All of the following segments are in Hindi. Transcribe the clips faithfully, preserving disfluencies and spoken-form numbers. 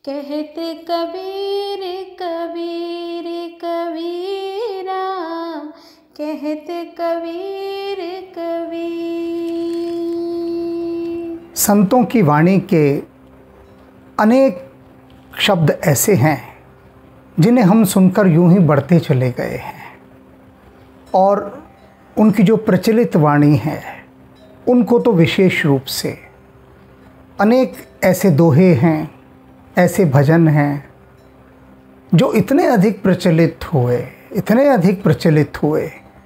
कहते कबीर कबीर कबीरा, कहते कबीर कबीर। संतों की वाणी के अनेक शब्द ऐसे हैं जिन्हें हम सुनकर यूं ही बढ़ते चले गए हैं, और उनकी जो प्रचलित वाणी है उनको तो विशेष रूप से अनेक ऐसे दोहे हैं, ऐसे भजन हैं जो इतने अधिक प्रचलित हुए इतने अधिक प्रचलित हुए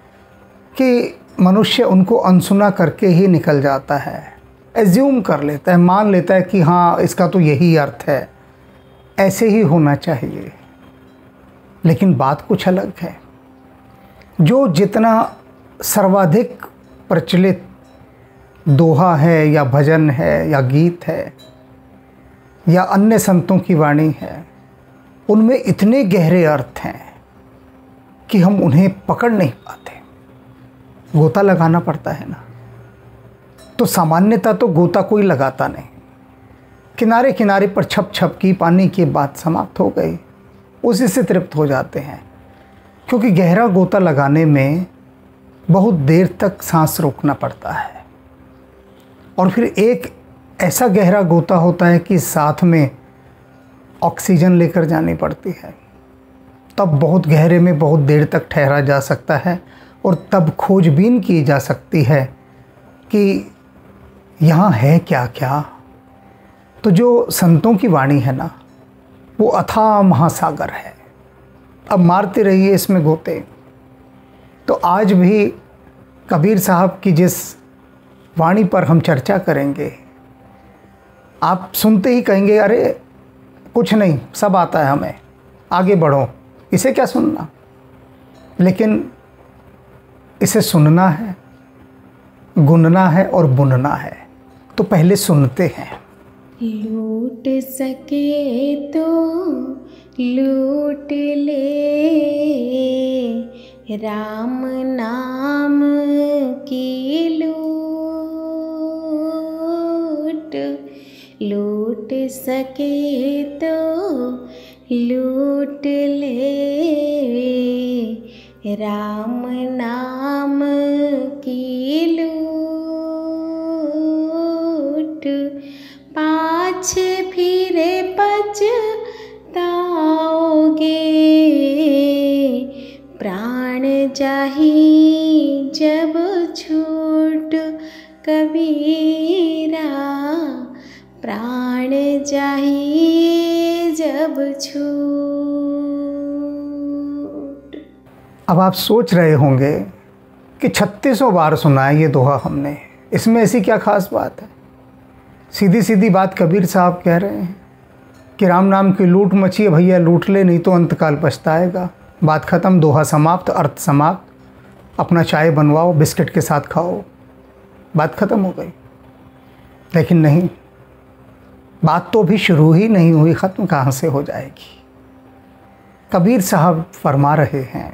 कि मनुष्य उनको अनसुना करके ही निकल जाता है, एज्यूम कर लेता है, मान लेता है कि हाँ इसका तो यही अर्थ है, ऐसे ही होना चाहिए। लेकिन बात कुछ अलग है। जो जितना सर्वाधिक प्रचलित दोहा है या भजन है या गीत है या अन्य संतों की वाणी है, उनमें इतने गहरे अर्थ हैं कि हम उन्हें पकड़ नहीं पाते। गोता लगाना पड़ता है ना, तो सामान्यतः तो गोता कोई लगाता नहीं, किनारे किनारे पर छप छप की पानी की बात समाप्त हो गई, उसी से तृप्त हो जाते हैं। क्योंकि गहरा गोता लगाने में बहुत देर तक सांस रोकना पड़ता है, और फिर एक ऐसा गहरा गोता होता है कि साथ में ऑक्सीजन लेकर जानी पड़ती है। तब बहुत गहरे में बहुत देर तक ठहरा जा सकता है, और तब खोजबीन की जा सकती है कि यहाँ है क्या क्या। तो जो संतों की वाणी है ना, वो अथाह महासागर है। अब मारते रहिए इसमें गोते। तो आज भी कबीर साहब की जिस वाणी पर हम चर्चा करेंगे, आप सुनते ही कहेंगे अरे कुछ नहीं, सब आता है हमें, आगे बढ़ो, इसे क्या सुनना। लेकिन इसे सुनना है, गुनना है और बुनना है। तो पहले सुनते हैं। लूट सके तो लूट ले, राम नाम की लूट। लूट सके तो लूट ले, राम नाम की लूट। पाछे फिरे पछताओगे, प्राण जाही जब छूट कबीरा, प्राण जाही जब छूट। अब आप सोच रहे होंगे कि छत्तीसों बार सुना है ये दोहा हमने, इसमें ऐसी क्या खास बात है। सीधी सीधी बात कबीर साहब कह रहे हैं कि राम नाम की लूट मची है भैया, लूट ले नहीं तो अंतकाल पछताएगा। बात ख़त्म, दोहा समाप्त, अर्थ समाप्त। अपना चाय बनवाओ, बिस्किट के साथ खाओ, बात ख़त्म हो गई। लेकिन नहीं, बात तो अभी शुरू ही नहीं हुई, ख़त्म कहाँ से हो जाएगी। कबीर साहब फरमा रहे हैं,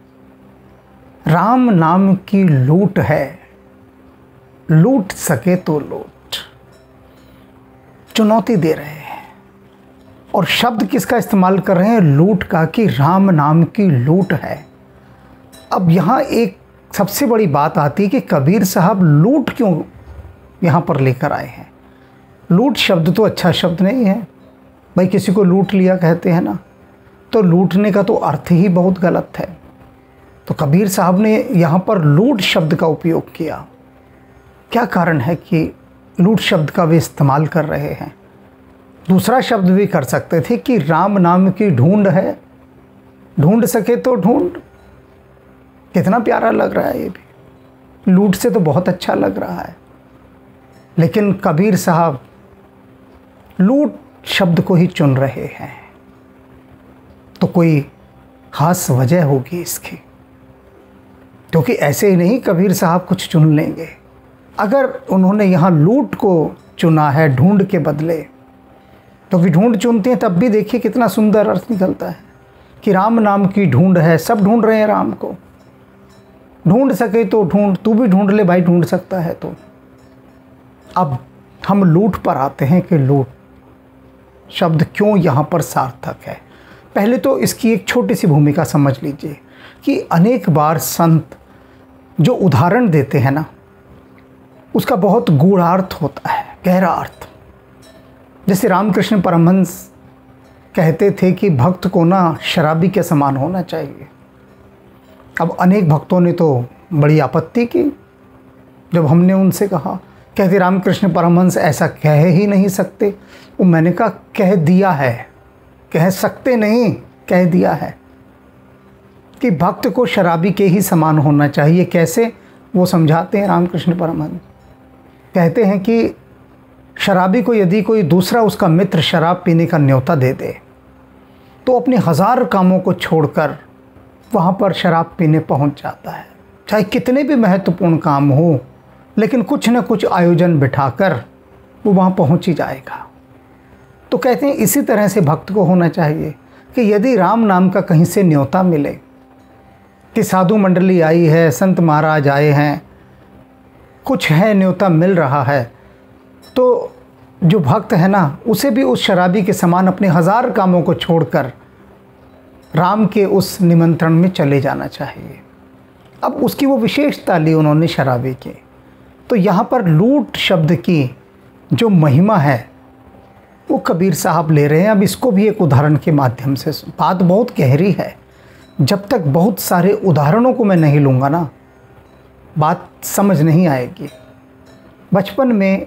राम नाम की लूट है, लूट सके तो लूट। चुनौती दे रहे हैं, और शब्द किसका इस्तेमाल कर रहे हैं? लूट का, कि राम नाम की लूट है। अब यहाँ एक सबसे बड़ी बात आती है कि कबीर साहब लूट क्यों यहाँ पर लेकर आए हैं। लूट शब्द तो अच्छा शब्द नहीं है भाई, किसी को लूट लिया कहते हैं ना, तो लूटने का तो अर्थ ही बहुत गलत है। तो कबीर साहब ने यहाँ पर लूट शब्द का उपयोग किया। क्या कारण है कि लूट शब्द का वे इस्तेमाल कर रहे हैं? दूसरा शब्द भी कर सकते थे कि राम नाम की ढूंढ है, ढूंढ सके तो ढूंढ। कितना प्यारा लग रहा है ये भी, लूट से तो बहुत अच्छा लग रहा है। लेकिन कबीर साहब लूट शब्द को ही चुन रहे हैं, तो कोई ख़ास वजह होगी इसकी, क्योंकि ऐसे ही नहीं कबीर साहब कुछ चुन लेंगे। अगर उन्होंने यहाँ लूट को चुना है ढूंढ के बदले, तो भी ढूंढ चुनते हैं तब भी देखिए कितना सुंदर अर्थ निकलता है कि राम नाम की ढूंढ है। सब ढूंढ रहे हैं राम को, ढूंढ सके तो ढूंढ, तू भी ढूंढ ले भाई, ढूंढ सकता है तो। अब हम लूट पर आते हैं कि लूट शब्द क्यों यहाँ पर सार्थक है। पहले तो इसकी एक छोटी सी भूमिका समझ लीजिए कि अनेक बार संत जो उदाहरण देते हैं ना, उसका बहुत गूढ़ार्थ होता है, गहरा अर्थ। जैसे रामकृष्ण परमहंस कहते थे कि भक्त को ना शराबी के समान होना चाहिए। अब अनेक भक्तों ने तो बड़ी आपत्ति की जब हमने उनसे कहा, कहते रामकृष्ण परमहंस ऐसा कह ही नहीं सकते। वो मैंने कहा कह दिया है, कह सकते नहीं, कह दिया है कि भक्त को शराबी के ही समान होना चाहिए। कैसे, वो समझाते हैं रामकृष्ण परमहंस। कहते हैं कि शराबी को यदि कोई दूसरा उसका मित्र शराब पीने का न्योता दे दे तो अपने हज़ार कामों को छोड़कर वहाँ पर शराब पीने पहुँच जाता है, चाहे कितने भी महत्वपूर्ण काम हो, लेकिन कुछ न कुछ आयोजन बिठाकर वो वहाँ पहुँच ही जाएगा। तो कहते हैं इसी तरह से भक्त को होना चाहिए कि यदि राम नाम का कहीं से न्योता मिले कि साधु मंडली आई है, संत महाराज आए हैं, कुछ है, न्योता मिल रहा है, तो जो भक्त है ना, उसे भी उस शराबी के समान अपने हज़ार कामों को छोड़कर राम के उस निमंत्रण में चले जाना चाहिए। अब उसकी वो विशेषता ली उन्होंने शराबी की। तो यहाँ पर लूट शब्द की जो महिमा है वो कबीर साहब ले रहे हैं। अब इसको भी एक उदाहरण के माध्यम से, बात बहुत गहरी है, जब तक बहुत सारे उदाहरणों को मैं नहीं लूँगा ना, बात समझ नहीं आएगी। बचपन में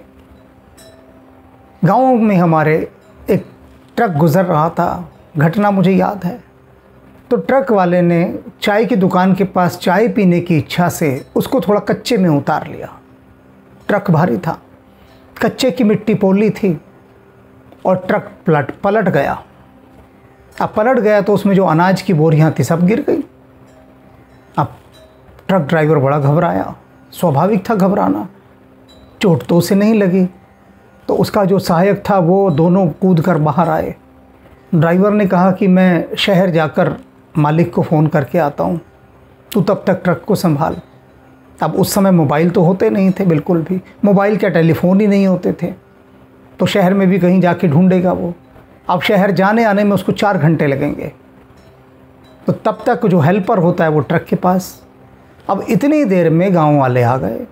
गाँव में हमारे एक ट्रक गुज़र रहा था, घटना मुझे याद है। तो ट्रक वाले ने चाय की दुकान के पास चाय पीने की इच्छा से उसको थोड़ा कच्चे में उतार लिया। ट्रक भारी था, कच्चे की मिट्टी पोली थी और ट्रक पलट पलट गया। अब पलट गया तो उसमें जो अनाज की बोरियां थी सब गिर गई। अब ट्रक ड्राइवर बड़ा घबराया, स्वाभाविक था घबराना, चोट तो उसे नहीं लगी। तो उसका जो सहायक था वो दोनों कूद कर बाहर आए। ड्राइवर ने कहा कि मैं शहर जाकर मालिक को फ़ोन करके आता हूँ, तू तब तक ट्रक को संभाल। अब उस समय मोबाइल तो होते नहीं थे, बिल्कुल भी मोबाइल क्या टेलीफोन ही नहीं होते थे। तो शहर में भी कहीं जाके ढूंढेगा वो। अब शहर जाने आने में उसको चार घंटे लगेंगे। तो तब तक जो हेल्पर होता है वो ट्रक के पास। अब इतनी देर में गांव वाले आ गए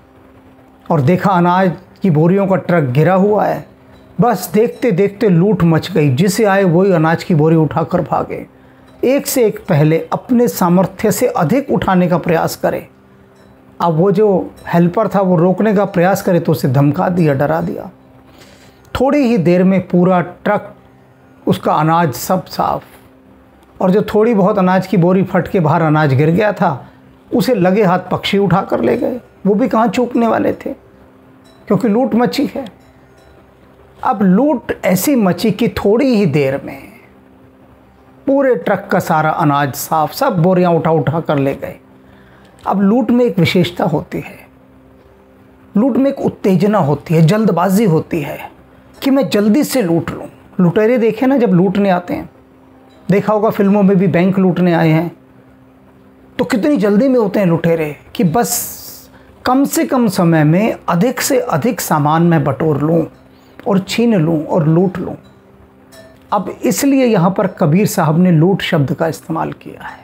और देखा अनाज की बोरियों का ट्रक गिरा हुआ है। बस देखते देखते लूट मच गई, जिसे आए वही अनाज की बोरी उठाकर भागे। एक से एक पहले अपने सामर्थ्य से अधिक उठाने का प्रयास करे। अब वो जो हेल्पर था वो रोकने का प्रयास करे तो उसे धमका दिया, डरा दिया। थोड़ी ही देर में पूरा ट्रक, उसका अनाज सब साफ, और जो थोड़ी बहुत अनाज की बोरी फट के बाहर अनाज गिर गया था उसे लगे हाथ पक्षी उठा कर ले गए। वो भी कहाँ चूकने वाले थे, क्योंकि लूट मची है। अब लूट ऐसी मची कि थोड़ी ही देर में पूरे ट्रक का सारा अनाज साफ, सब बोरियां उठा उठा कर ले गए। अब लूट में एक विशेषता होती है, लूट में एक उत्तेजना होती है, जल्दबाजी होती है कि मैं जल्दी से लूट लूँ। लुटेरे देखे ना जब लूटने आते हैं, देखा होगा फिल्मों में भी बैंक लूटने आए हैं तो कितनी जल्दी में होते हैं लुटेरे कि बस कम से कम समय में अधिक से अधिक सामान मैं बटोर लूँ और छीन लूँ और लूट लूँ। अब इसलिए यहाँ पर कबीर साहब ने लूट शब्द का इस्तेमाल किया है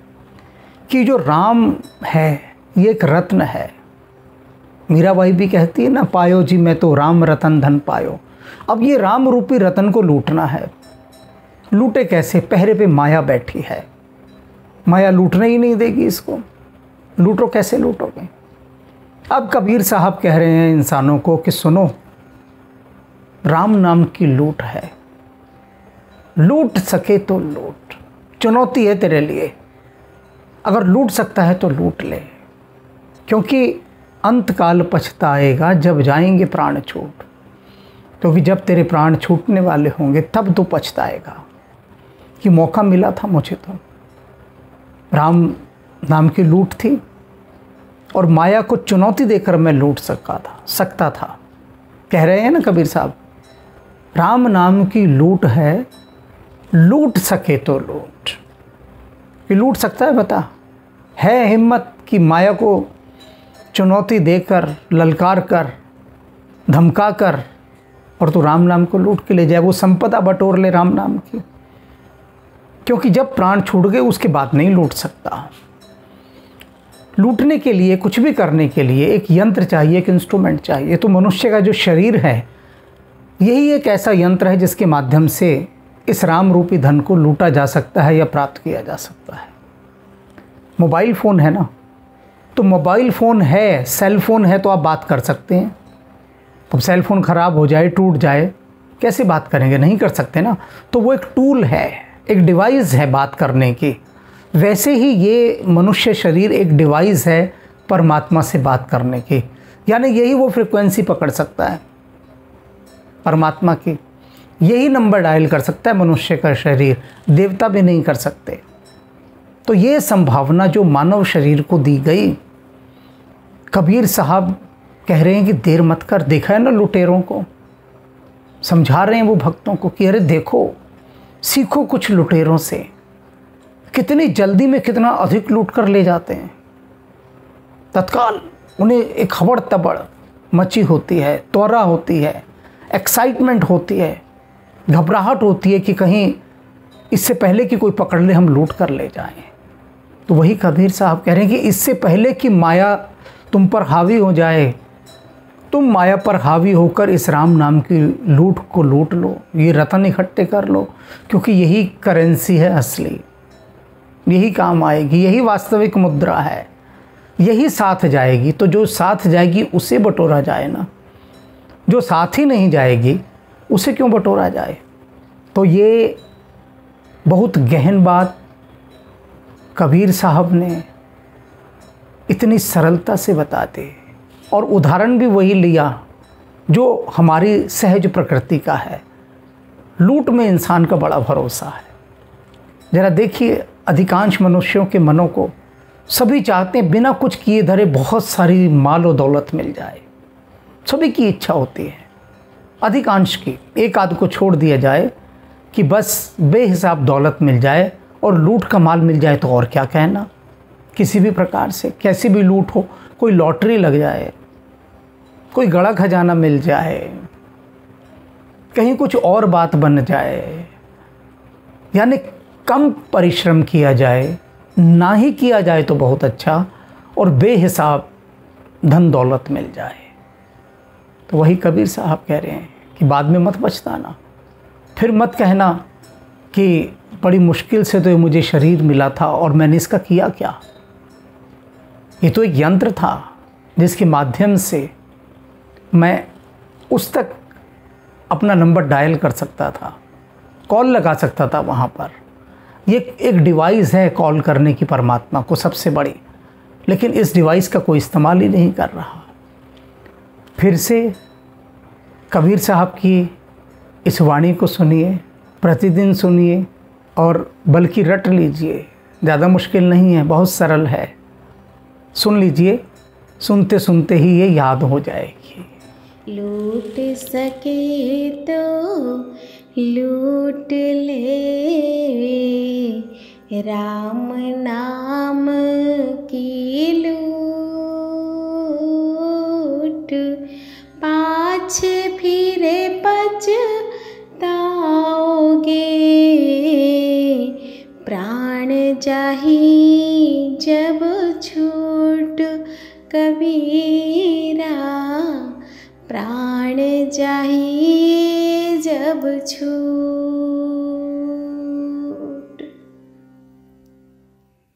कि जो राम है ये एक रत्न है। मीराबाई भी कहती है ना, पायो जी मैं तो राम रतन धन पायो। अब ये राम रूपी रतन को लूटना है। लूटे कैसे? पहरे पे माया बैठी है, माया लूटने ही नहीं देगी इसको। लूटो कैसे लूटोगे? अब कबीर साहब कह रहे हैं इंसानों को कि सुनो, राम नाम की लूट है, लूट सके तो लूट। चुनौती है तेरे लिए, अगर लूट सकता है तो लूट ले, क्योंकि अंत काल पछताएगा जब जाएंगे प्राण छूट। क्योंकि जब तेरे प्राण छूटने वाले होंगे तब तो पछताएगा कि मौका मिला था मुझे। तो राम नाम की लूट थी और माया को चुनौती देकर मैं लूट सका था सकता था। कह रहे हैं ना कबीर साहब, राम नाम की लूट है, लूट सके तो लूट। ये लूट सकता है? बता, है हिम्मत कि माया को चुनौती देकर, ललकार कर, धमका कर और तू राम नाम को लूट के ले जाए, वो संपदा बटोर ले राम नाम की। क्योंकि जब प्राण छूट गए उसके बाद नहीं लूट सकता। लूटने के लिए, कुछ भी करने के लिए एक यंत्र चाहिए, एक इंस्ट्रूमेंट चाहिए। तो मनुष्य का जो शरीर है यही एक ऐसा यंत्र है जिसके माध्यम से इस राम रूपी धन को लूटा जा सकता है या प्राप्त किया जा सकता है। मोबाइल फ़ोन है ना, तो मोबाइल फ़ोन है, सेल फ़ोन है तो आप बात कर सकते हैं। अब सेल फ़ोन ख़राब हो जाए, टूट जाए, कैसे बात करेंगे? नहीं कर सकते ना। तो वो एक टूल है, एक डिवाइस है बात करने की। वैसे ही ये मनुष्य शरीर एक डिवाइस है परमात्मा से बात करने की, यानी यही वो फ्रिक्वेंसी पकड़ सकता है परमात्मा की, यही नंबर डायल कर सकता है मनुष्य का शरीर, देवता भी नहीं कर सकते। तो ये संभावना जो मानव शरीर को दी गई, कबीर साहब कह रहे हैं कि देर मत कर। देखा है ना लुटेरों को, समझा रहे हैं वो भक्तों को कि अरे देखो, सीखो कुछ लुटेरों से, कितनी जल्दी में कितना अधिक लूट कर ले जाते हैं। तत्काल उन्हें एक खबर तबड़ मची होती है, त्वरा होती है, एक्साइटमेंट होती है, घबराहट होती है कि कहीं इससे पहले कि कोई पकड़ ले हम लूट कर ले जाएं। तो वही कबीर साहब कह रहे हैं कि इससे पहले कि माया तुम पर हावी हो जाए, तुम माया पर हावी होकर इस राम नाम की लूट को लूट लो, ये रतन इकट्ठे कर लो, क्योंकि यही करेंसी है असली, यही काम आएगी, यही वास्तविक मुद्रा है, यही साथ जाएगी। तो जो साथ जाएगी उसे बटोरा जाए ना, जो साथ ही नहीं जाएगी उसे क्यों बटोरा जाए। तो ये बहुत गहन बात कबीर साहब ने इतनी सरलता से बता दी, और उदाहरण भी वही लिया जो हमारी सहज प्रकृति का है। लूट में इंसान का बड़ा भरोसा है। ज़रा देखिए, अधिकांश मनुष्यों के मनों को सभी चाहते हैं बिना कुछ किए धरे बहुत सारी माल और दौलत मिल जाए, सभी की इच्छा होती है, अधिकांश की। एक आध को छोड़ दिया जाए कि बस बेहिसाब दौलत मिल जाए और लूट का माल मिल जाए, तो और क्या कहना। किसी भी प्रकार से कैसी भी लूट हो, कोई लॉटरी लग जाए, कोई गड़ा खजाना मिल जाए, कहीं कुछ और बात बन जाए, यानी कम परिश्रम किया जाए, ना ही किया जाए तो बहुत अच्छा, और बेहिसाब धन दौलत मिल जाए। तो वही कबीर साहब कह रहे हैं कि बाद में मत पछताना, फिर मत कहना कि बड़ी मुश्किल से तो ये मुझे शरीर मिला था और मैंने इसका किया क्या। ये तो एक यंत्र था जिसके माध्यम से मैं उस तक अपना नंबर डायल कर सकता था, कॉल लगा सकता था वहाँ पर। ये एक डिवाइस है कॉल करने की परमात्मा को सबसे बड़ी, लेकिन इस डिवाइस का कोई इस्तेमाल ही नहीं कर रहा। फिर से कबीर साहब की इस वाणी को सुनिए, प्रतिदिन सुनिए, और बल्कि रट लीजिए। ज़्यादा मुश्किल नहीं है, बहुत सरल है। सुन लीजिए, सुनते सुनते ही ये याद हो जाएगी। लूट सके तो लूट ले, राम नाम की लूट, पाछे फिरे पछताओगे, प्राण जाही जब छूट कबीरा, प्राण जाही जब छूट।